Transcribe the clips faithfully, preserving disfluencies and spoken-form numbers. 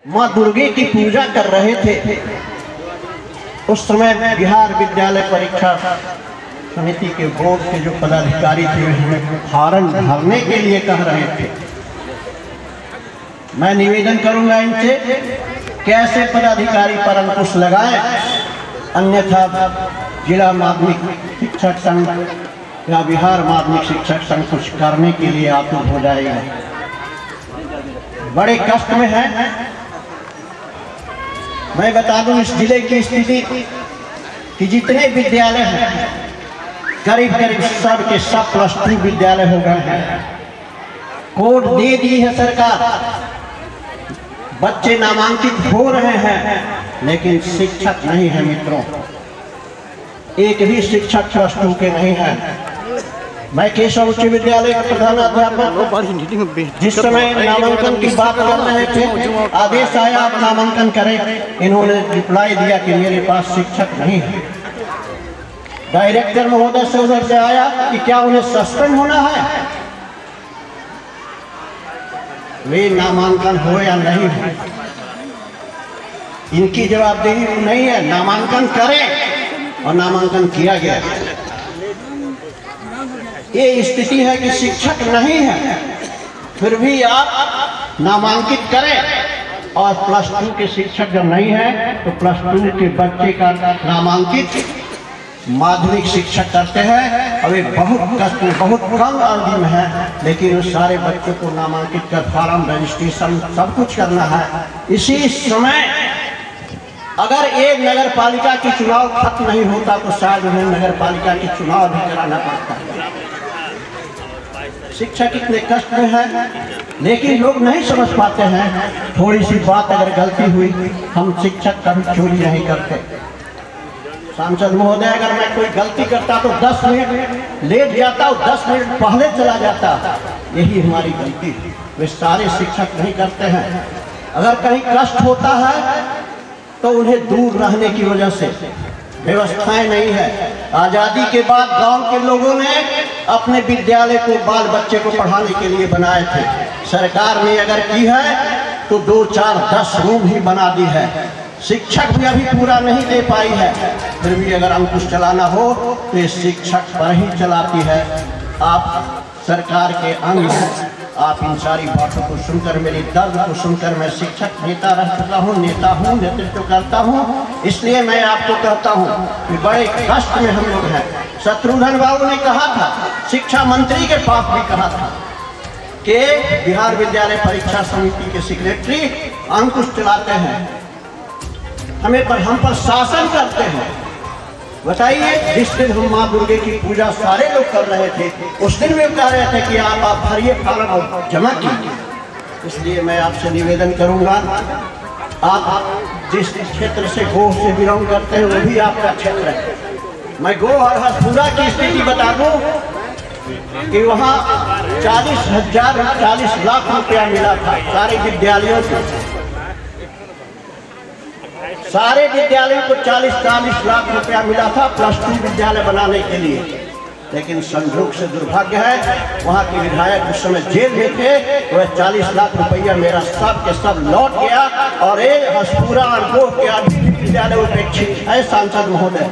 माँ दुर्गे की पूजा कर रहे थे। उस समय बिहार विद्यालय परीक्षा समिति के बोर्ड के जो पदाधिकारी थे हमें फार्म भरने के लिए कह रहे थे। मैं निवेदन करूंगा इनसे कैसे पदाधिकारी पर अंकुश लगाएं, अन्यथा जिला माध्यमिक शिक्षक संघ या बिहार माध्यमिक शिक्षक संघ कुछ करने के लिए आतुर हो जाएगा। बड़े कष्ट में है। मैं बता दूं इस जिले की स्थिति कि जितने विद्यालय हैं करीब करीब सब के सब प्लस टू विद्यालय हो गए हैं। कोड दे दी है सरकार, बच्चे नामांकित हो रहे हैं लेकिन शिक्षक नहीं है मित्रों, एक भी शिक्षक प्लस टू के नहीं है। मैं केशव उच्च विद्यालय का प्रधानाध्यापक जिस समय नामांकन की बात कर रहे थे, आदेश आया आप नामांकन करें, इन्होंने रिप्लाई दिया कि मेरे पास शिक्षक नहीं है। डायरेक्टर महोदय से उधर से आया कि क्या उन्हें सस्पेंड होना है, वे नामांकन हो या नहीं हो इनकी जवाबदेही नहीं है। नामांकन करें और नामांकन किया गया। ये स्थिति है कि शिक्षक नहीं है फिर भी आप नामांकित करें, और प्लस टू के शिक्षक जब नहीं है तो प्लस टू के बच्चे का नामांकित माध्यमिक शिक्षक करते हैं। और ये बहुत कष्ट में बहुत कम अवधि में है, लेकिन उस सारे बच्चों को नामांकित कर फॉर्म रजिस्ट्रेशन सब कुछ करना है। इसी समय अगर एक नगर पालिका की चुनाव खत्म नहीं होता तो शायद उन्हें नगर पालिका की चुनाव भी कराना पड़ता है। शिक्षक इतने कष्ट में है लेकिन लोग नहीं समझ पाते हैं। थोड़ी सी बात अगर गलती हुई, हम शिक्षक कभी चोरी नहीं करते। सांसद महोदय अगर मैं कोई गलती करता तो दस मिनट लेट जाता और दस मिनट पहले चला जाता, यही हमारी गलती। वे सारे शिक्षक नहीं करते हैं। अगर कहीं कष्ट होता है तो उन्हें दूर रहने की वजह से व्यवस्थाएं नहीं है। आजादी के बाद गांव के लोगों ने अपने विद्यालय को बाल बच्चे को पढ़ाने के लिए बनाए थे। सरकार ने अगर की है तो दो चार दस रूम ही बना दी है। शिक्षक भी अभी पूरा नहीं दे पाई है, फिर भी अगर अंकुश चलाना हो तो ये शिक्षक पर ही चलाती है। आप सरकार के अंग हैं। आप इन सारी बातों को सुनकर, मेरी दर्द को सुनकर, मैं शिक्षक नेता रह चुका हूँ, नेता हूँ, नेतृत्व करता हूँ, इसलिए मैं आपको कहता हूँ कि बड़े कष्ट में हम लोग हैं। शत्रुघ्न बाबू ने कहा था, शिक्षा मंत्री के पास भी कहा था कि बिहार विद्यालय परीक्षा समिति के सेक्रेटरी अंकुश चलाते हैं, हमें पर हम पर शासन करते हैं। बताइए, जिस दिन हम माँ दुर्गे की पूजा सारे लोग कर रहे थे उस दिन वे कह रहे थे कि आप आप भरिए फॉर्म और जमा कीजिए। इसलिए मैं आपसे निवेदन करूंगा, आप जिस क्षेत्र से गोह से बिलोंग करते हैं वो भी आपका क्षेत्र है। मैं गोह और हसपुरा की स्थिति बता दूं कि वहाँ चालीस हजार चालीस लाख रुपया मिला था सारे विद्यालयों को। सारे विद्यालयों को चालीस चालीस लाख रुपया मिला था प्लस टू विद्यालय बनाने के लिए। लेकिन संजोग से दुर्भाग्य है, वहाँ के विधायक उस समय जेल में थे, वह चालीस लाख रुपया मेरा सब के सब लौट गया। और ये हसपुरा और गोह के अभी भी विद्यालय उपेक्षित है। सांसद महोदय,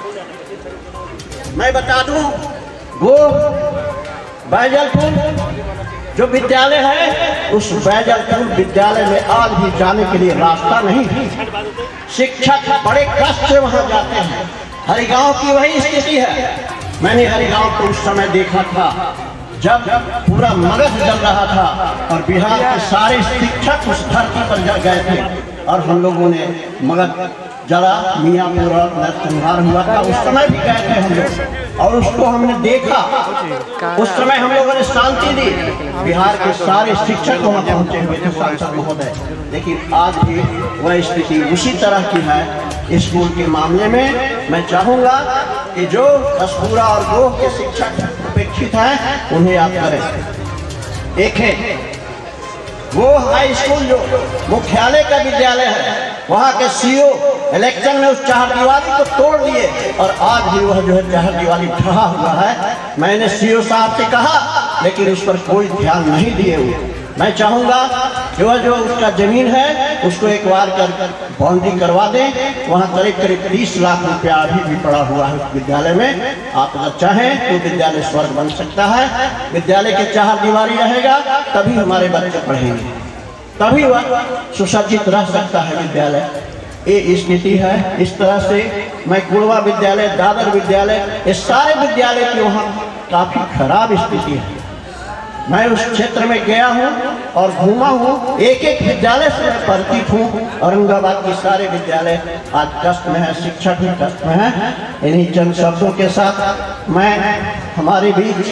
मैं बता दूं, गोह बैजलपुर जो विद्यालय है उस बैजलपुर विद्यालय में आज भी जाने के लिए रास्ता नहीं है। शिक्षक बड़े कष्ट से वहां जाते हैं। हरिगांव की वही स्थिति है। मैंने हरिगांव को उस समय देखा था जब पूरा मगध जल रहा था और बिहार के सारे शिक्षक उस धरती पर जा गए थे और हम लोगों ने मगध जला, मियाँपुर और नरसंहार हुआ था, उस समय भी गए थे हम लोग और उसको हमने देखा। उस समय हम लोगों ने शांति दी, बिहार के सारे शिक्षक वहाँ पहुँचे हुए थे सांसद महोदय। लेकिन आज भी वह स्थिति उसी तरह की है। स्कूल के मामले में मैं चाहूँगा कि जो हसपुरा और गोह के शिक्षक उपेक्षित हैं उन्हें आप करें। एक है वो हाई स्कूल जो मुख्यालय का विद्यालय है, वहाँ के सीओ इलेक्शन में उस चारदीवारी को तोड़ दिए और आज भी वह जो है चारदीवारी ढहा हुआ है। मैंने सीओ साहब से कहा लेकिन उस पर कोई ध्यान नहीं दिए हुए। मैं चाहूँगा जो जो उसका ज़मीन है उसको एक बार कर बाउंड्री करवा दें। वहाँ करीब करीब तीस लाख रुपया अभी भी पड़ा हुआ है उस विद्यालय में। आप अगर चाहें तो विद्यालय स्वर्ग बन सकता है। विद्यालय के चार दीवारी रहेगा तभी हमारे बच्चे पढ़ेंगे, तभी वह सुसज्जित रह सकता है विद्यालय। ये स्थिति है। इस तरह से मैं कुड़वा विद्यालय, दादर विद्यालय, इस सारे विद्यालय की वहाँ काफ़ी खराब स्थिति है। मैं उस क्षेत्र में गया हूँ और घूमा हूँ, एक एक विद्यालय से मैं परिचित हूँ। औरंगाबाद के सारे विद्यालय आज कष्ट में है, शिक्षक भी कष्ट में है। इन्हीं चंद शब्दों के साथ मैं हमारे बीच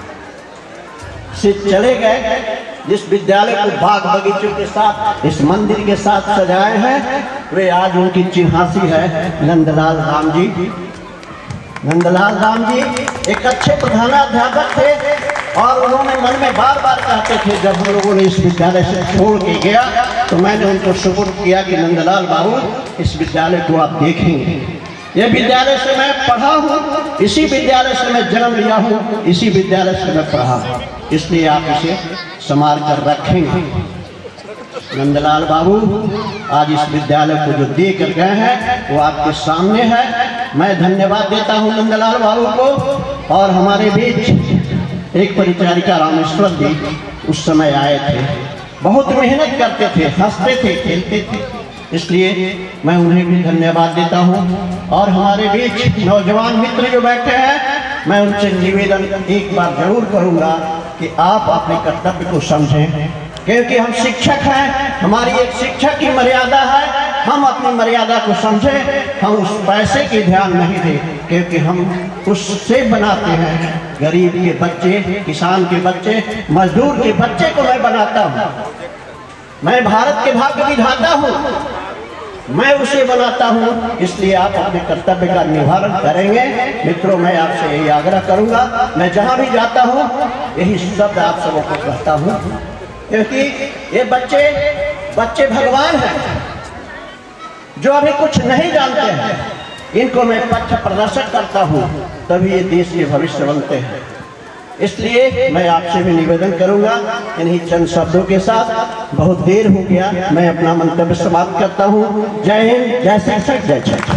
से चले गए। जिस विद्यालय को बाग बगीचों के साथ, इस मंदिर के साथ सजाए हैं, वे आज उनकी चिन्हासी है नंदलाल राम जी। नंदलाल राम जी एक अच्छे प्रधानाध्यापक थे और उन्होंने मन में बार बार कहते थे, जब हम लोगों ने इस विद्यालय से छोड़ के गया तो मैंने उनको सुपुर्द किया कि नंदलाल बाबू इस विद्यालय को आप देखेंगे। ये विद्यालय से मैं पढ़ा हूँ, इसी विद्यालय से मैं जन्म लिया हूँ, इसी विद्यालय से मैं पढ़ा हूँ, इसलिए आप इसे संभाल कर रखेंगे। नंदलाल बाबू आज इस विद्यालय को जो दे कर गए हैं वो आपके सामने है। मैं धन्यवाद देता हूँ नंदलाल बाबू को। और हमारे बीच एक परिचारिका रामेश्वर जी उस समय आए थे, बहुत मेहनत करते थे, हंसते थे, खेलते थे, इसलिए मैं उन्हें भी धन्यवाद देता हूँ। और हमारे बीच नौजवान मित्र जो बैठे हैं, मैं उनसे निवेदन एक बार जरूर करूँगा कि आप अपने कर्तव्य को समझें, क्योंकि हम शिक्षक हैं, हमारी एक शिक्षक की मर्यादा है। हम अपनी मर्यादा को समझें, हम उस पैसे की ध्यान नहीं दें, क्योंकि हम उससे बनाते हैं गरीब के बच्चे, किसान के बच्चे, मजदूर के बच्चे को मैं बनाता हूँ। मैं भारत के भाग्य विधाता हूँ, मैं उसे बनाता हूँ। इसलिए आप अपने कर्तव्य का निवारण करेंगे। मित्रों, मैं आपसे यही आग्रह करूँगा, मैं जहाँ भी जाता हूँ यही शब्द आप सबों को कहता हूँ, क्योंकि ये बच्चे बच्चे भगवान हैं जो अभी कुछ नहीं जानते हैं। इनको मैं पथ प्रदर्शक करता हूँ, तभी ये देश के भविष्य बनते हैं। इसलिए मैं आपसे भी निवेदन करूंगा, इन्हीं चंद शब्दों के साथ, बहुत देर हो गया, मैं अपना मंतव्य समाप्त करता हूँ। जय हिंद, जय शिक्षक, जय छात्र।